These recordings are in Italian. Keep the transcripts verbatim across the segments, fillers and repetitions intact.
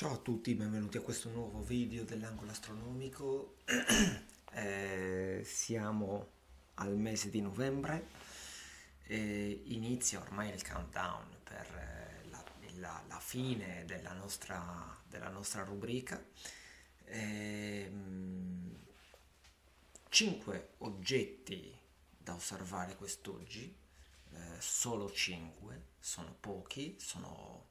Ciao a tutti, benvenuti a questo nuovo video dell'angolo astronomico. Eh, siamo al mese di novembre e inizia ormai il countdown per eh, la, la- la fine della nostra, della nostra rubrica. Ehm, Cinque oggetti da osservare quest'oggi, eh, solo cinque, sono pochi, sono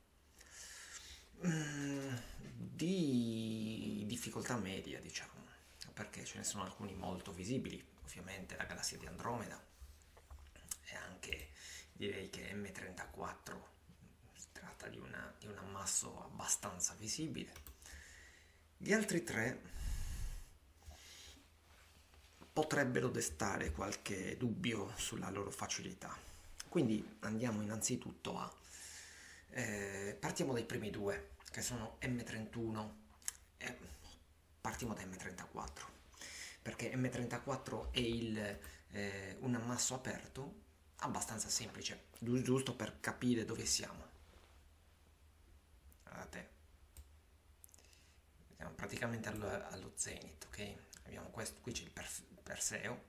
Mm, di difficoltà media, diciamo, perché ce ne sono alcuni molto visibili, ovviamente la galassia di Andromeda e anche direi che M trentaquattro si tratta di, una- di un ammasso abbastanza visibile. Gli altri tre potrebbero destare qualche dubbio sulla loro facilità. Quindi andiamo innanzitutto a... eh, partiamo dai primi due, che sono M trentuno e partiamo da M trentaquattro, perché M trentaquattro è il, eh, un ammasso aperto abbastanza semplice, giu- giusto per capire dove siamo. Guardate, siamo praticamente allo, allo zenith, ok? Abbiamo questo, qui c'è il Perf- Perseo,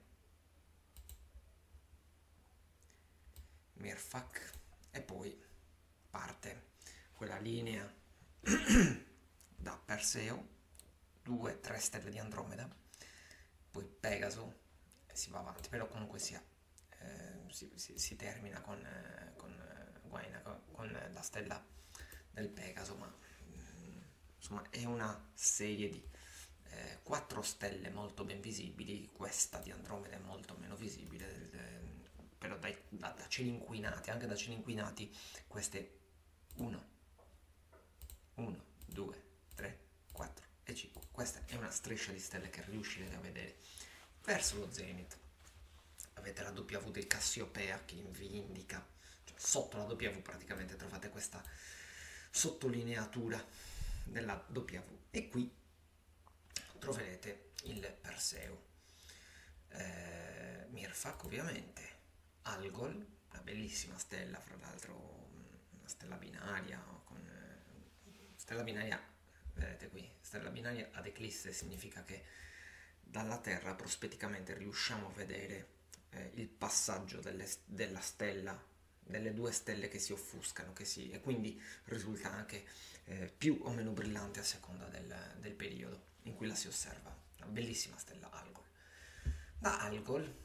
Mirfak, e poi parte quella linea da Perseo, due tre stelle di Andromeda, poi Pegaso e si va avanti, però comunque sia, eh, si, si- si termina con, eh, con, eh, Guaina, con, con la stella del Pegaso, ma mm, insomma è una serie di eh, quattro stelle molto ben visibili. Questa di Andromeda è molto meno visibile, eh, però dai- da, da cieli inquinati, anche da cieli inquinati, queste uno, uno, due, tre, quattro e cinque. Questa è una striscia di stelle che riuscirete a vedere verso lo zenith. Avete la W del Cassiopea che vi indica, cioè sotto la W praticamente trovate questa sottolineatura della W, e qui troverete il Perseo, eh, Mirfak ovviamente, Algol, una bellissima stella, fra l'altro una stella binaria, con eh, stella binaria, vedete qui, stella binaria ad eclisse significa che dalla Terra prospetticamente riusciamo a vedere eh, il passaggio delle- della stella, delle due stelle che si offuscano, che si, e quindi risulta anche eh, più o meno brillante a seconda del, del periodo in cui la si osserva. Una bellissima stella Algol. Da Algol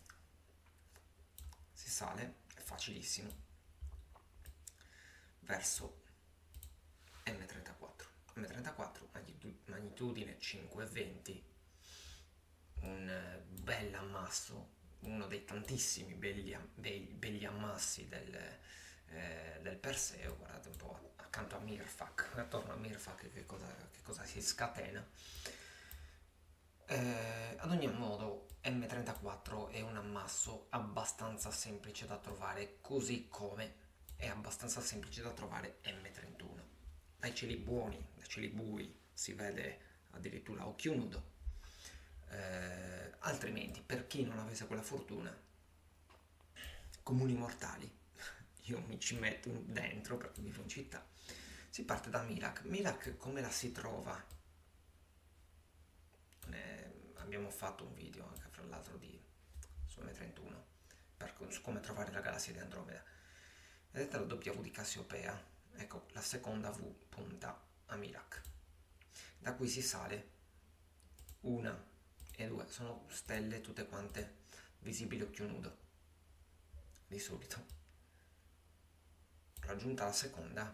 si sale, è facilissimo, verso M trentaquattro. M trentaquattro, magnitudine cinque virgola venti, un eh, bel ammasso, uno dei tantissimi belli, am- bei- begli ammassi del, eh, del Perseo. Guardate un po' accanto a Mirfak, attorno a Mirfak che cosa, che cosa si scatena. Eh, ad ogni modo, M trentaquattro è un ammasso abbastanza semplice da trovare, così come è abbastanza semplice da trovare M trentuno. Dai cieli buoni, dai cieli bui, si vede addirittura a occhio nudo. Eh, altrimenti, per chi non avesse quella fortuna, comuni mortali, io mi ci metto dentro perché vivo in città, si parte da Mirac. Mirac come la si trova? Ne abbiamo fatto un video anche fra l'altro di su M trentuno per su come trovare la galassia di Andromeda. Vedete la W di Cassiopea? Ecco, la seconda V punta a Mirac. Da qui si sale, una e due, sono stelle tutte quante visibili a occhio nudo di solito. Raggiunta la seconda,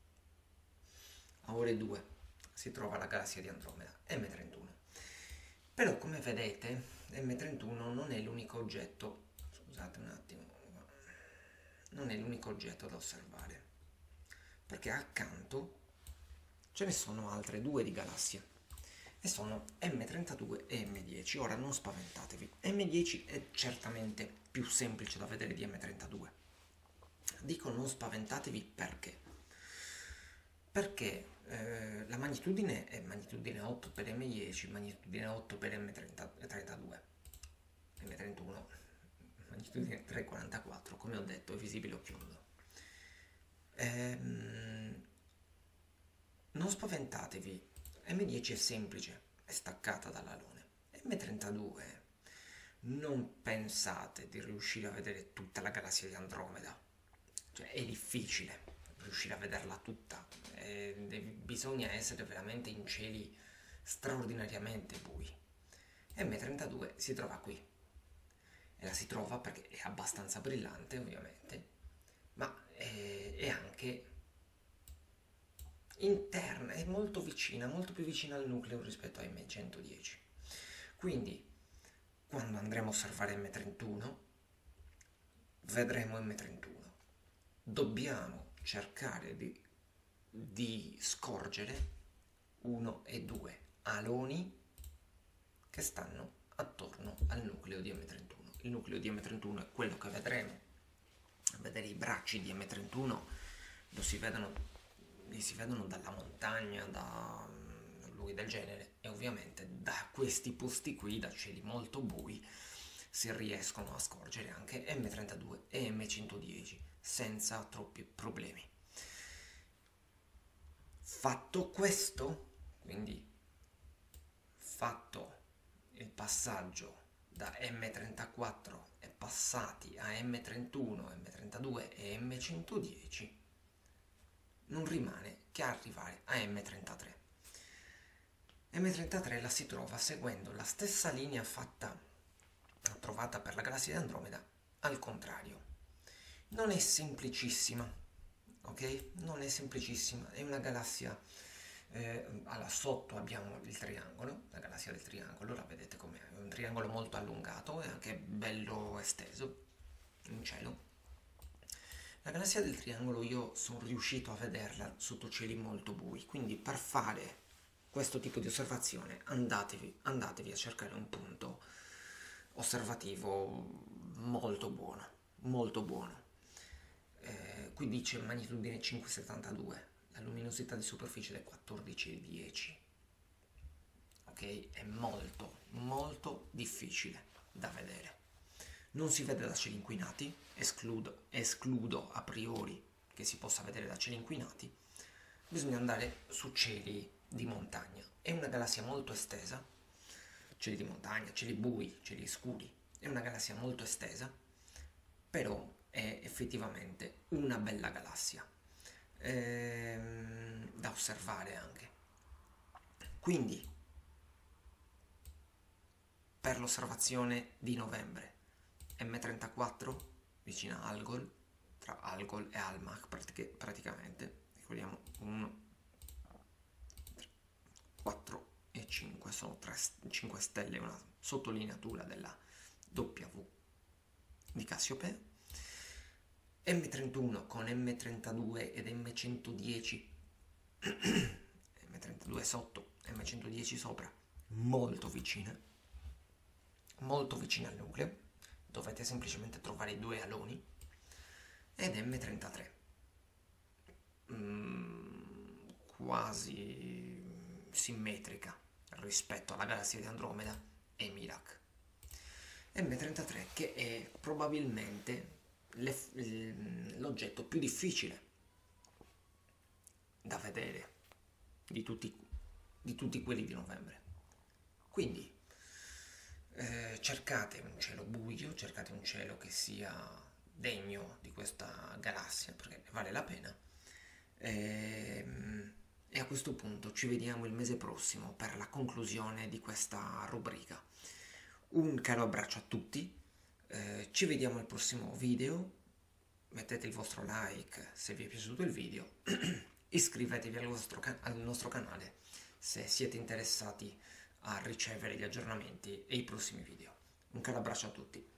a ore due si trova la galassia di Andromeda, M trentuno. Però come vedete M trentuno non è l'unico oggetto, scusate un attimo, non è l'unico oggetto da osservare, perché accanto ce ne sono altre due di galassie e sono M trentadue e M dieci. Ora non spaventatevi, M dieci è certamente più semplice da vedere di M trentadue. Dico non spaventatevi perché? Perché eh, la magnitudine è magnitudine otto per M dieci, magnitudine otto per M trentadue, M trentuno, magnitudine tre virgola quarantaquattro, come ho detto, è visibile a occhio nudo. Ehm, non non spaventatevi, emme dieci è semplice, è staccata dall'alone. emme trentadue, non pensate di riuscire a vedere tutta la galassia di Andromeda, cioè è difficile riuscire a vederla tutta, eh, bisogna essere veramente in cieli straordinariamente bui. emme trentadue si trova qui, e la si trova perché è abbastanza brillante ovviamente, ma è, è anche interna, è molto vicina, molto più vicina al nucleo rispetto a emme centodieci. Quindi quando andremo a osservare emme trentuno vedremo emme trentuno. Dobbiamo cercare di, di scorgere uno e due aloni che stanno attorno al nucleo di emme trentuno. Il nucleo di emme trentuno è quello che vedremo. A vedere i bracci di emme trentuno lo si vedono, li si vedono dalla montagna, da luoghi del genere, e ovviamente da questi posti qui, da cieli molto bui, si riescono a scorgere anche emme trentadue e emme centodieci senza troppi problemi. Fatto questo, quindi fatto il passaggio da emme trentaquattro e passati a emme trentuno, emme trentadue e emme centodieci, non rimane che arrivare a emme trentatré. emme trentatré la si trova seguendo la stessa linea fatta, trovata per la galassia di Andromeda, al contrario. Non è semplicissima, ok? Non è semplicissima, è una galassia, eh, allora, sotto abbiamo il triangolo, la galassia del triangolo, la vedete com'è, è un triangolo molto allungato e anche bello esteso in cielo. La galassia del triangolo io sono riuscito a vederla sotto cieli molto bui, quindi per fare questo tipo di osservazione andatevi, andatevi a cercare un punto osservativo molto buono, molto buono. Eh, qui dice magnitudine cinque virgola settantadue, la luminosità di superficie è quattordici virgola dieci, ok? È molto, molto difficile da vedere. Non si vede da cieli inquinati, escludo, escludo a priori che si possa vedere da cieli inquinati, bisogna andare su cieli di montagna. È una galassia molto estesa, cieli di montagna, cieli bui, cieli scuri, è una galassia molto estesa, però è effettivamente una bella galassia ehm, da osservare anche. Quindi per l'osservazione di novembre emme trentaquattro vicino a Algol, tra Algol e Almach pratic- praticamente, ricordiamo uno, quattro e cinque sono tre, cinque stelle, una sottolineatura della W di Cassiopea. emme trentuno con emme trentadue ed emme centodieci, emme trentadue sotto, emme centodieci sopra, molto vicine, molto vicine al nucleo, dovete semplicemente trovare i due aloni, ed emme trentatré, mm, quasi simmetrica rispetto alla galassia di Andromeda e Mirac. emme trentatré che è probabilmente l'oggetto più difficile da vedere di tutti, di tutti quelli di novembre. Quindi eh, cercate un cielo buio, cercate un cielo che sia degno di questa galassia, perché vale la pena. E, e a questo punto ci vediamo il mese prossimo per la conclusione di questa rubrica. Un caro abbraccio a tutti. Eh, ci vediamo al prossimo video, mettete il vostro like se vi è piaciuto il video, iscrivetevi al, vostro can- al nostro canale se siete interessati a ricevere gli aggiornamenti e i prossimi video. Un caro abbraccio a tutti.